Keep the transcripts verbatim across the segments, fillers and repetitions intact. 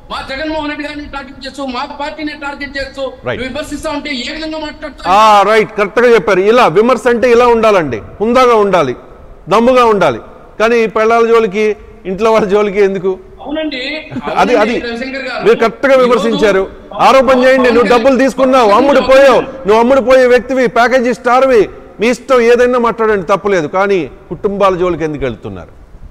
మా జగన్మోహన్ రెడ్డి గారిని టార్గెట్ చేస్తూ మా పార్టీని టార్గెట్ చేస్తూ విమర్శిస్తా ఉంటే ఏ విధంగా మాట్లాడతా? రైట్, కరెక్ట్ గా చెప్పారు. ఇలా విమర్శ అంటే ఇలా ఉండాలండి, హుందాగా ఉండాలి, దమ్ముగా ఉండాలి. కానీ పెళ్ళాల జోలికి, ఇంట్లో వాళ్ళ జోలికి ఎందుకు? అవునండి, అది అది మీరు కరెక్ట్ గా విమర్శించారు. ఆరోపణ చేయండి, నువ్వు డబ్బులు తీసుకున్నావు, అమ్ముడు పోయావు, నువ్వు అమ్ముడు పోయే వ్యక్తివి, ప్యాకేజీ స్టార్వి, మీ ఇష్టం ఏదైనా మాట్లాడండి, తప్పులేదు. కానీ కుటుంబాల జోలికి ఎందుకు వెళ్తున్నారు?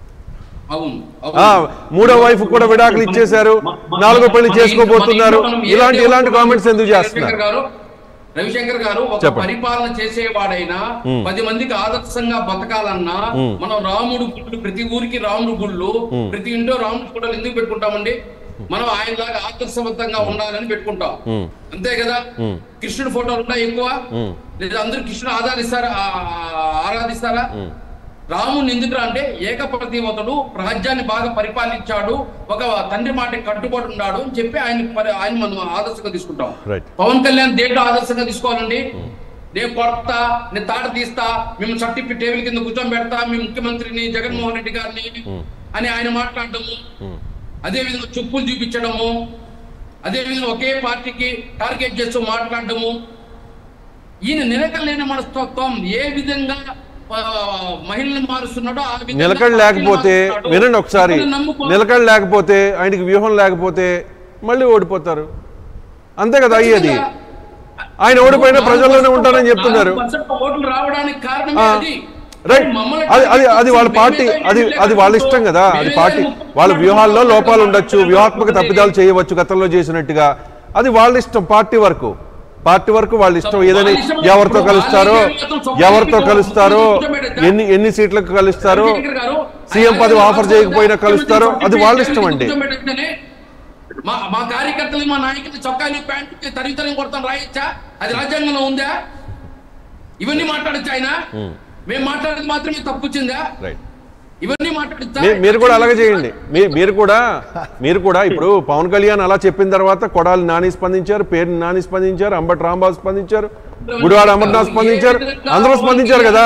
మూడో వైఫ్ కూడా విడాకులు ఇచ్చేశారు, నాలుగో పెళ్లి చేసుకోబోతున్నారు, ఇలాంటి ఇలాంటి కామెంట్స్ ఎందుకు చేస్తున్నారు? రవిశంకర్ గారు ఒక పరిపాలన చేసేవాడైనా పది మందికి ఆదర్శంగా బతకాలన్నా మనం రాముడు గుళ్ళు, ప్రతి ఊరికి రాముడు గుళ్ళు, ప్రతి ఇంట్లో రాముడు ఫోటోలు ఎందుకు పెట్టుకుంటామండి? మనం ఆయనలాగా ఆదర్శవంతంగా ఉండాలని పెట్టుకుంటాం, అంతే కదా. కృష్ణుడి ఫోటోలు ఉంటాయి ఎక్కువ, లేదా అందరూ కృష్ణుడు ఆరాధిస్తారా ఆరాధిస్తారా రాముని ఎందుకు అంటే ఏకప్రతివతుడు, రాజ్యాన్ని బాగా పరిపాలించాడు, ఒక తండ్రి మాట కట్టుబడి ఉన్నాడు అని చెప్పి ఆయన ఆయన మనం ఆదర్శంగా తీసుకుంటాం. పవన్ కళ్యాణ్ దేంట్లో ఆదర్శంగా తీసుకోవాలండి? నేను కొడతా, నేను తాట తీస్తా, మేము సర్టిఫికేట్ టేబుల్ కింద కూర్చొని పెడతా, మీ ముఖ్యమంత్రిని జగన్మోహన్ రెడ్డి గారిని అని ఆయన మాట్లాడటము, అదే విధంగా చెప్పులు చూపించడము, అదే విధంగా ఒకే పార్టీకి టార్గెట్ చేస్తూ మాట్లాడటము, ఈయన నిలకలేని మనస్తత్వం ఏ విధంగా మహిళలు మారుస్తున్నాడో ఆ విధంగా. నిలకడ లేకపోతే వినండి ఒకసారి, నిలకడ లేకపోతే ఆయనకి వ్యూహం లేకపోతే మళ్ళీ ఓడిపోతారు, అంతే కదా అయ్యేది. ఆయన ఓడిపోయిన ప్రజల్లోనే ఉంటారని చెప్తున్నారు. ఓట్లు రావడానికి కారణం రైట్, అది అది అది వాళ్ళ పార్టీ, అది అది వాళ్ళ ఇష్టం కదా. అది పార్టీ వాళ్ళ వ్యూహాల్లో లోపాలు ఉండొచ్చు, వ్యూహాత్మక తప్పిదాలు చేయవచ్చు గతంలో చేసినట్టుగా, అది వాళ్ళ ఇష్టం. పార్టీ వరకు పార్టీ వరకు వాళ్ళ ఇష్టం. ఏదైనా ఎవరితో కలుస్తారో ఎవరితో కలుస్తారో ఎన్ని ఎన్ని సీట్లకు కలుస్తారో, సీఎం పదవి ఆఫర్ చేయకపోయినా కలుస్తారో, అది వాళ్ళ ఇష్టం అండి. మా కార్యకర్తలు, మా నాయకులు చొక్కాలు ప్యాంటు తరిగి తరిగి కొడతాను రాయొచ్చా? అది రాజ్యాంగంలో ఉందా? ఇవన్నీ మాట్లాడచ్చు ఆయన? మేము మాట్లాడేది మాత్రమే తప్పు వచ్చిందా? ఇవన్నీ మాట్లాడచ్చా? మీరు కూడా అలాగే చేయండి. మీరు కూడా మీరు కూడా ఇప్పుడు పవన్ కళ్యాణ్ అలా చెప్పిన తర్వాత కొడాలి నాని స్పందించారు, పేరు నాని స్పందించారు, అంబటి రాంబాబు స్పందించారు, గుడివాడ అమర్నాథ్ స్పందించారు, అందరూ స్పందించారు కదా.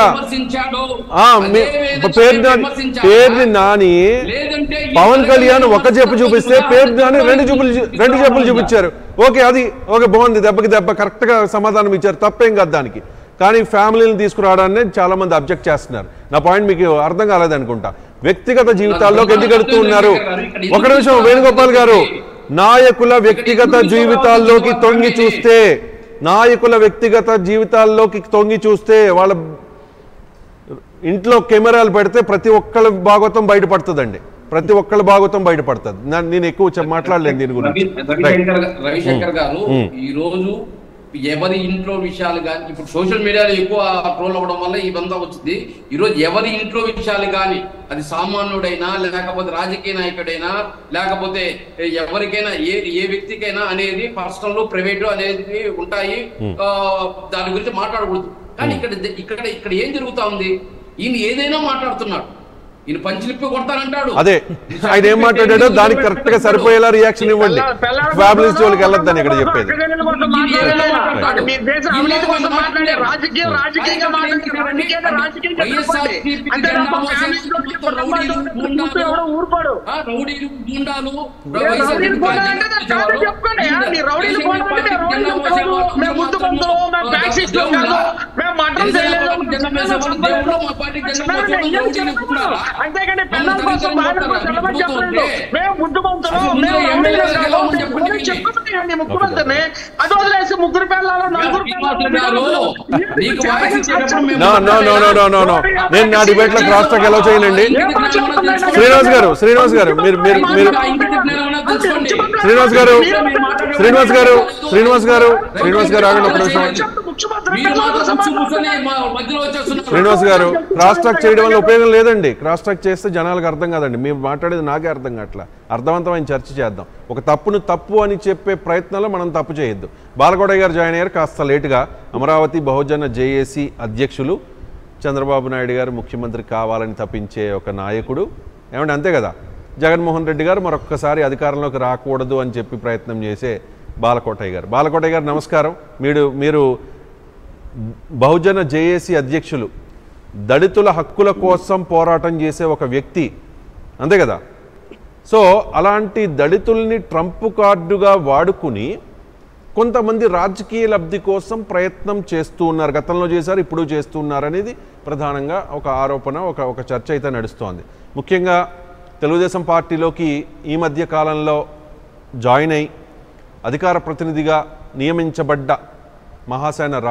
పేరుని నాని పవన్ కళ్యాణ్ ఒక చెప్పు చూపిస్తే పేరు నాని రెండు చెప్పులు రెండు చెప్పులు చూపించారు. ఓకే, అది ఓకే, బాగుంది, దెబ్బకి దెబ్బ కరెక్ట్ గా సమాధానం ఇచ్చారు, తప్పేం కాదు దానికి. కానీ ఫ్యామిలీని తీసుకురావడాన్ని చాలా మంది అబ్జెక్ట్ చేస్తున్నారు. నా పాయింట్ మీకు అర్థం కాలేదనుకుంటా. వ్యక్తిగత జీవితాల్లోకి ఎందుకు వెళుతూ ఉన్నారు? ఒక నిమిషం వేణుగోపాల్ గారు, నాయకుల వ్యక్తిగత జీవితాల్లోకి తొంగి చూస్తే నాయకుల వ్యక్తిగత జీవితాల్లోకి తొంగి చూస్తే వాళ్ళ ఇంట్లో కెమెరాలు పెడితే ప్రతి ఒక్కళ్ళ భాగవతం బయటపడుతుందండి, ప్రతి ఒక్కళ్ళ భాగవతం బయటపడుతుంది. నేను ఎక్కువ మాట్లాడలేను దీని గురించి. రవిశంకర్ గారు, ఈ రోజు ఎవరి ఇంట్లో విషయాలు కానీ, ఇప్పుడు సోషల్ మీడియాలో ఎక్కువ ట్రోల్ అవ్వడం వల్ల ఇదంతా వచ్చింది. ఈరోజు ఎవరి ఇంట్లో విషయాలు కానీ, అది సామాన్యుడైనా లేకపోతే రాజకీయ నాయకుడైనా లేకపోతే ఎవరికైనా ఏ ఏ వ్యక్తికైనా అనేది పర్సనల్ ప్రైవేట్ అనేది ఉంటాయి, దాని గురించి మాట్లాడకూడదు. కానీ ఇక్కడ ఇక్కడ ఇక్కడ ఏం జరుగుతా ఉంది? ఈయన ఏదైనా మాట్లాడుతున్నాడు, ఈయన పంచిలిప్పి కొడతానంటాడు. అదే ఆయన ఏం మాట్లాడాడో దానికి కరెక్ట్ గా సరిపోయేలా రియాక్షన్ ఇవ్వండి. ఫ్యామిలీస్ జోలికి వెళ్ళొద్దని ఇక్కడ చెప్పేది. అంతేగాని పిల్లల కోసం చెప్పలేదు. మేము బుద్ధిమంతులు, చెప్పుకుంటాం ముఖ్యమంత్రిని, అది వదిలేసి ముగ్గురు పిల్లలు నలుగురు నేను నా డిబేట్ లో క్రాస్ టాక్ ఎలా చేయనండి. శ్రీనివాస్ గారు శ్రీనివాస్ గారు మీరు మీరు మీరు శ్రీనివాస్ గారు శ్రీనివాస్ గారు శ్రీనివాస్ గారు శ్రీనివాస్ గారు ఆగండి ఒక నిమిషం. శ్రీనివాస్ గారు, క్రాస్ టాక్ చేయడం వల్ల ఉపయోగం లేదండి. క్రాస్ టాక్ చేస్తే జనాలకు అర్థం కాదండి. మేము మాట్లాడేది నాకే అర్థం కావట్లా. అర్థవంతమైన చర్చ చేద్దాం. ఒక తప్పును తప్పు అని చెప్పే ప్రయత్నంలో మనం తప్పు చేయొద్దు. బాలకోటయ్య గారు జాయిన్ అయ్యారు కాస్త లేటుగా. అమరావతి బహుజన జేఏసీ అధ్యక్షులు, చంద్రబాబు నాయుడు గారు ముఖ్యమంత్రి కావాలని తప్పించే ఒక నాయకుడు. ఏమంటే అంతే కదా. జగన్మోహన్ రెడ్డి గారు మరొక్కసారి అధికారంలోకి రాకూడదు అని చెప్పి ప్రయత్నం చేసే బాలకోటయ్య గారు. బాలకోటయ్య గారు నమస్కారం. మీరు మీరు బహుజన జేఏసీ అధ్యక్షులు, దళితుల హక్కుల కోసం పోరాటం చేసే ఒక వ్యక్తి, అంతే కదా. సో అలాంటి దళితుల్ని ట్రంప్ కార్డుగా వాడుకుని కొంతమంది రాజకీయ లబ్ధి కోసం ప్రయత్నం చేస్తూ ఉన్నారు. గతంలో చేశారు, ఇప్పుడు చేస్తూ ఉన్నారు అనేది ప్రధానంగా ఒక ఆరోపణ, ఒక ఒక చర్చ అయితే నడుస్తోంది. ముఖ్యంగా తెలుగుదేశం పార్టీలోకి ఈ మధ్య కాలంలో జాయిన్ అయి అధికార ప్రతినిధిగా నియమించబడ్డ మహాసేన